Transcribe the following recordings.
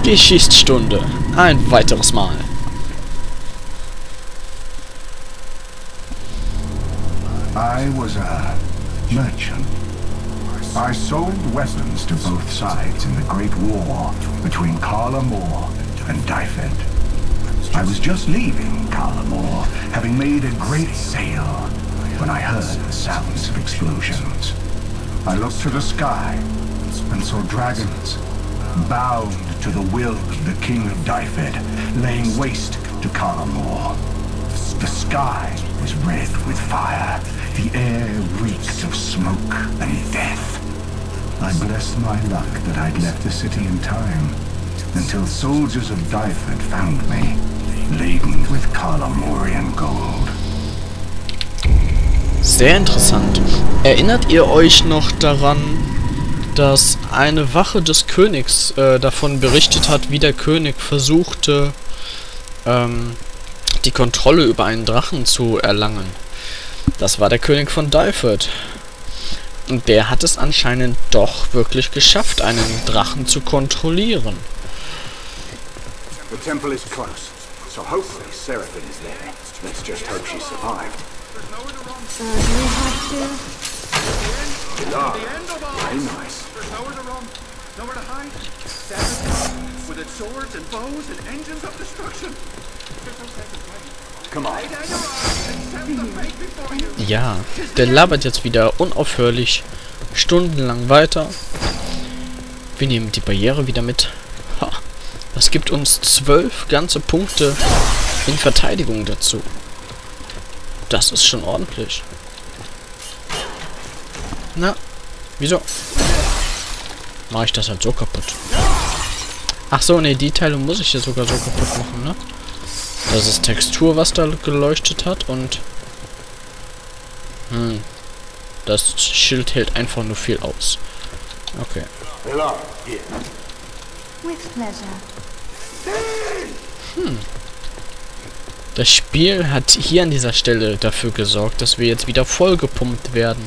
Geschichtsstunde. Ein weiteres Mal. I was a merchant. I sold weapons to both sides in the Great War between Karla Mor and Dyfed. I was just leaving Karla Mor, having made a great sale, when I heard the sounds of explosions. I looked to the sky and saw dragons, bound to the will of the King of Dyfed, laying waste to Karla Mor. The sky was red with fire. The air reeked of smoke and death. I blessed my luck that I'd left the city in time, until soldiers of Dyfed found me, laden with Karla Morian gold. Sehr interessant. Erinnert ihr euch noch daran, dass eine Wache des Königs davon berichtet hat, wie der König versuchte, die Kontrolle über einen Drachen zu erlangen? Das war der König von Dyfed. Und der hat es anscheinend doch wirklich geschafft, einen Drachen zu kontrollieren. The temple is close, so hopefully Seraphine is there. Let's just hope she survived. Do we have to? Very nice. There's nowhere to run, nowhere to hide. Seraphine with its swords and bows and engines of destruction. There's no sense of fighting. Come on. Lay down your arms and accept the fate before you. Ja, der labert jetzt wieder unaufhörlich stundenlang weiter. Wir nehmen die Barriere wieder mit. Ha, das gibt uns 12 ganze Punkte in Verteidigung dazu. Das ist schon ordentlich. Na, wieso? Mache ich das halt so kaputt? Ach so, ne, die Teile muss ich hier sogar so kaputt machen, ne? Das ist Textur, was da geleuchtet hat und... Das Schild hält einfach nur viel aus. Okay. With pleasure. Das Spiel hat hier an dieser Stelle dafür gesorgt, dass wir jetzt wieder vollgepumpt werden.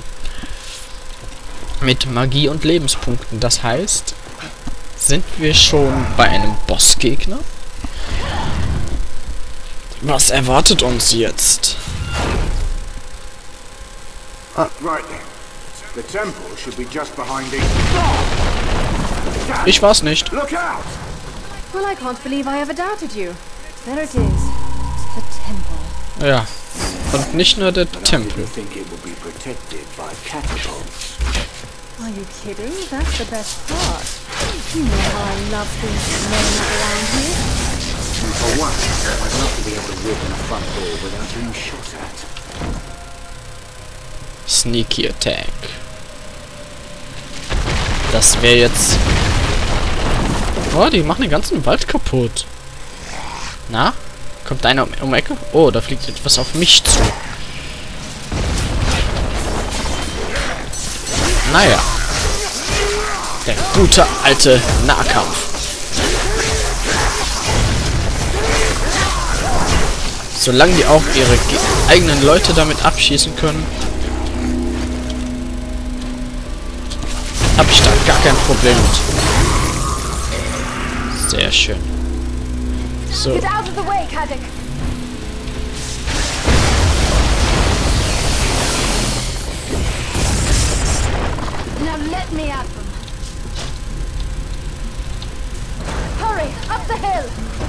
Mit Magie und Lebenspunkten. Das heißt, sind wir schon bei einem Bossgegner? Was erwartet uns jetzt? Right then. The temple should be just behind these. Ich war's nicht. Look out! Well, I can't believe I ever doubted you. There it is. The temple. Ja. Und nicht nur der Tempel. Think it will be protected by catapults. Are you kidding? That's the best part. You know how I love things snowing up around here. For once, I'd love to be able to walk in a front door without being shot at. Sneaky Attack. Das wäre jetzt... Oh, die machen den ganzen Wald kaputt. Na? Kommt einer um die Ecke? Oh, da fliegt etwas auf mich zu. Naja. Der gute alte Nahkampf. Solange die auch ihre eigenen Leute damit abschießen können, habe ich da gar kein Problem mit. Sehr schön. So. Get out of the way, Kadek. Now let me at them. Hurry, up the hill.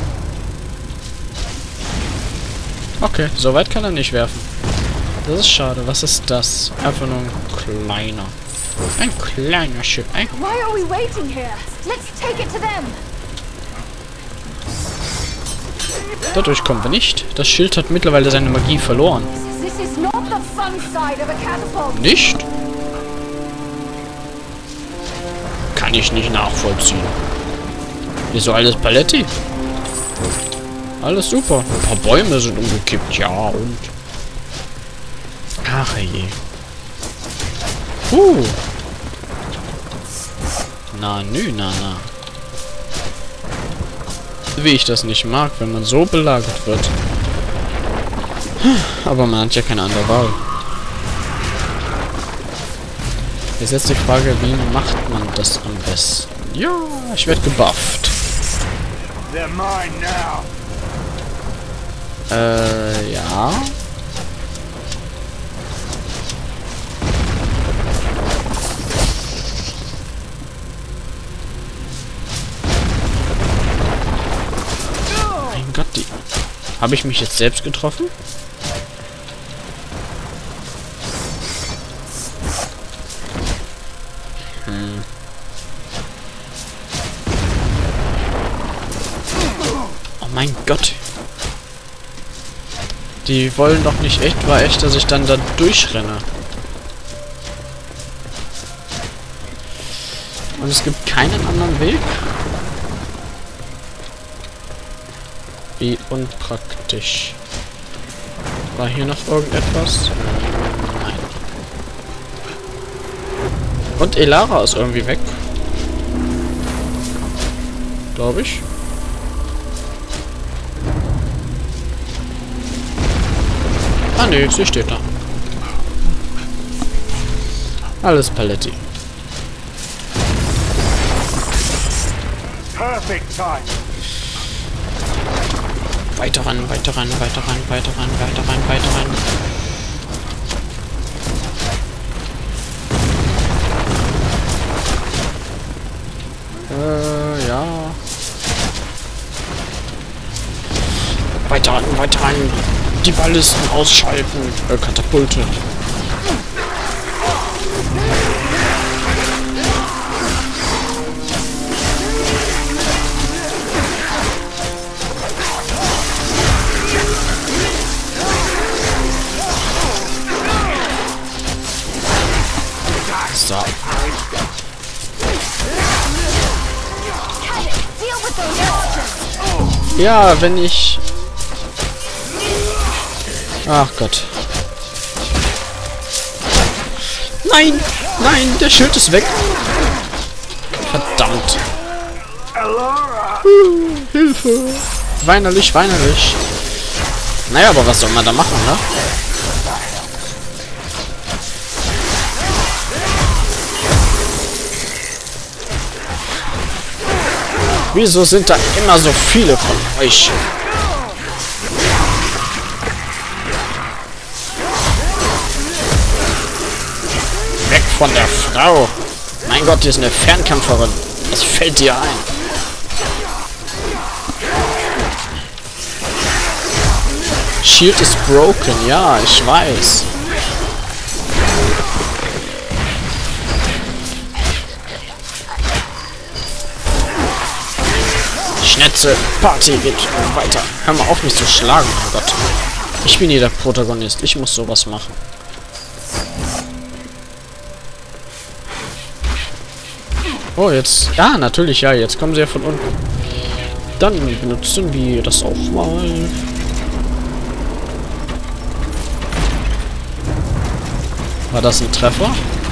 Okay, so weit kann er nicht werfen. Das ist schade. Was ist das? Einfach nur ein kleiner. Ein kleiner Schiff. Why are we waiting here? Let's take it to them. Dadurch kommen wir nicht. Das Schild hat mittlerweile seine Magie verloren. This is not the fun side of a catapult. Nicht? Kann ich nicht nachvollziehen. Wieso alles Paletti? Alles super. Ein paar Bäume sind umgekippt. Ja, und... Ach je. Na, na. Wie ich das nicht mag, wenn man so belagert wird. Aber man hat ja keine andere Wahl. Jetzt ist die Frage, wie macht man das am besten? Ja, ich werde gebufft. They're mine now. Ja. Mein Gott, die... Habe ich mich jetzt selbst getroffen? Oh mein Gott. Die wollen doch nicht echt, dass ich dann da durchrenne. Und es gibt keinen anderen Weg. Wie unpraktisch. War hier noch irgendetwas? Nein. Und Elara ist irgendwie weg. Glaube ich. Ah ne, sie steht da. Alles Paletti. Perfect time. Weiter ran, weiter ran, weiter ran, weiter ran, weiter ran, weiter ran. Ja. Weiter ran, weiter ran. Die Ballisten ausschalten. Katapulte. So. Ja, wenn ich... Ach Gott. Nein! Nein, der Schild ist weg. Verdammt. Hilfe. Weinerlich, weinerlich. Naja, aber was soll man da machen, ne? Wieso sind da immer so viele von euch? Weg von der Frau! Mein Gott, die ist eine Fernkämpferin. Was fällt dir ein? Shield is broken, ja, ich weiß. Schnetzel, Party geht weiter. Hör mal auf, mich zu schlagen, mein Gott. Ich bin hier der Protagonist. Ich muss sowas machen. Oh, jetzt... Ja, natürlich, ja. Jetzt kommen sie ja von unten. Dann benutzen wir das auch mal. War das ein Treffer?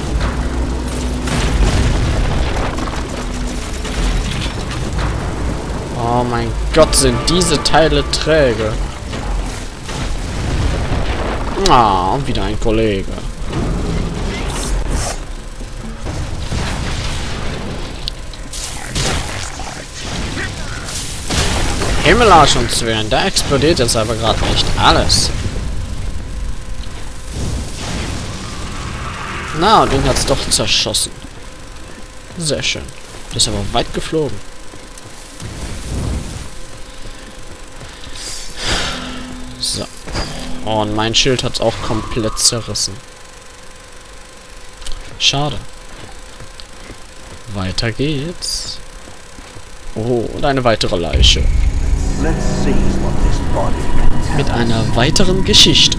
Oh mein Gott, sind diese Teile träge. Ah, wieder ein Kollege. Himmelarsch und Zwirn, da explodiert jetzt aber gerade nicht alles. Na, und ihn hat's doch zerschossen. Sehr schön. Das ist aber weit geflogen. So. Oh, und mein Schild hat's auch komplett zerrissen. Schade. Weiter geht's. Oh, und eine weitere Leiche. Mit einer weiteren Geschichte.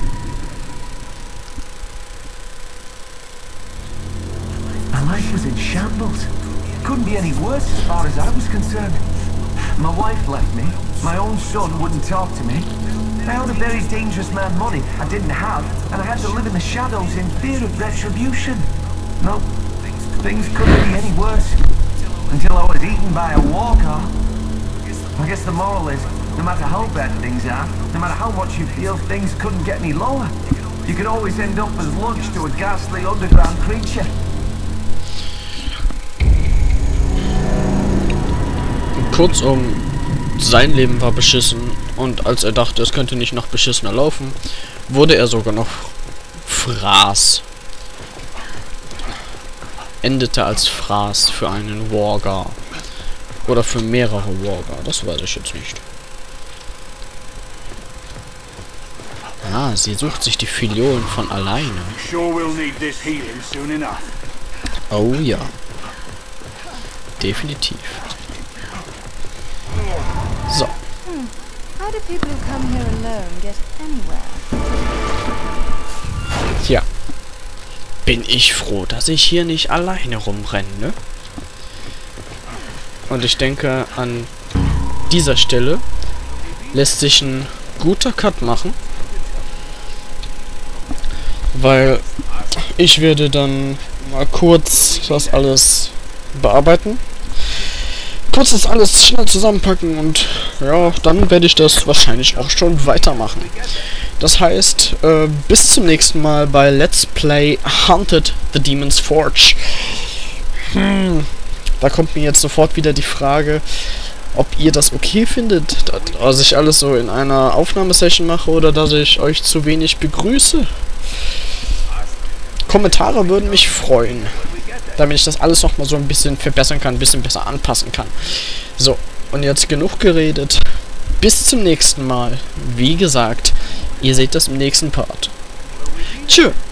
My life was in shambles. Couldn't be any worse as far as I was concerned. My wife left me. My own son wouldn't talk to me. I owed a very dangerous man money I didn't have, and I had to live in the shadows in fear of retribution. No, things couldn't be any worse. Until I was eaten by a walker. I guess the moral is, no matter how bad things are, no matter how much you feel things couldn't get any lower, you could always end up as lunch to a ghastly underground creature. Kurzum, sein Leben war beschissen und als er dachte, es könnte nicht noch beschissener laufen, wurde er sogar noch Fraß. Endete als Fraß für einen Wargar. Oder für mehrere Wargar, das weiß ich jetzt nicht. Ah, sie sucht sich die Fiolen von alleine. Oh ja. Definitiv. So. How do people who come here alone get anywhere? Tja. Bin ich froh, dass ich hier nicht alleine rumrenne, ne? Und ich denke, an dieser Stelle lässt sich ein guter Cut machen. Weil ich werde dann mal kurz das alles bearbeiten. Kurz das alles schnell zusammenpacken und ja, dann werde ich das wahrscheinlich auch schon weitermachen. Das heißt, bis zum nächsten Mal bei Let's Play Haunted the Demon's Forge. Da kommt mir jetzt sofort wieder die Frage, ob ihr das okay findet, dass ich alles so in einer Aufnahmesession mache oder dass ich euch zu wenig begrüße. Kommentare würden mich freuen, damit ich das alles noch mal so ein bisschen verbessern kann, ein bisschen besser anpassen kann. So, und jetzt genug geredet. Bis zum nächsten Mal. Wie gesagt, ihr seht das im nächsten Part. Tschüss.